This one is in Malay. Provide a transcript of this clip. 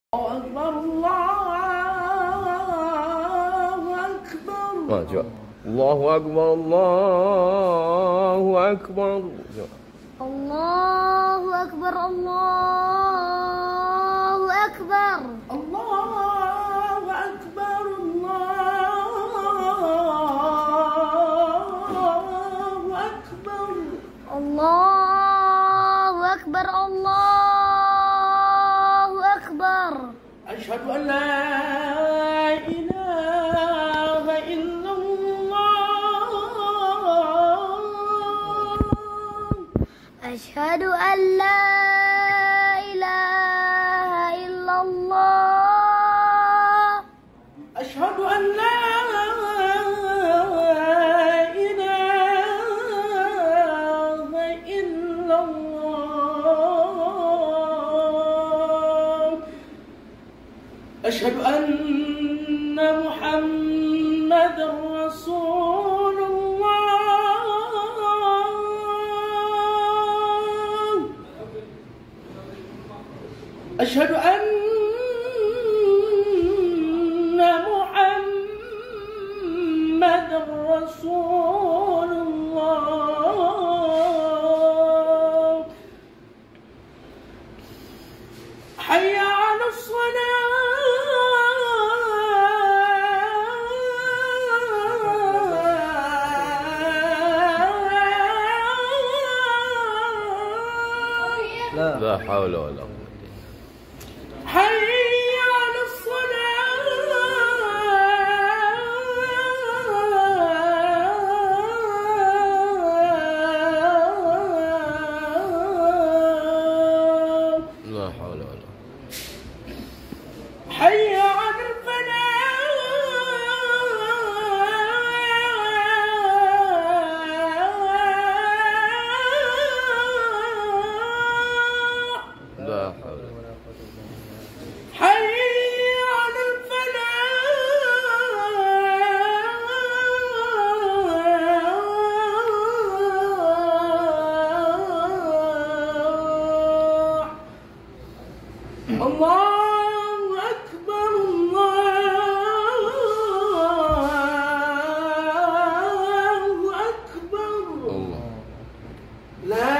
أكبر الله أكبر. coba. Allahu Akbar, Allahu Akbar. Allahu Akbar, Allahu Akbar. Allahu Akbar, Allahu Akbar. Allahu Akbar, Allahu Akbar. أشهد أن لا إله إلا الله. أشهد أن لا إله إلا الله. أشهد أن لا إله إلا الله. أشهد أن محمدا رسول الله. أشهد أن محمدا رسول الله. حي على الصلاة. لا حول ولا قوة. حي على الصلاة. لا حول ولا قوة. حي على الفلاح. لا حول ولا حي على الفلاح. الله أكبر، الله أكبر. الله. لا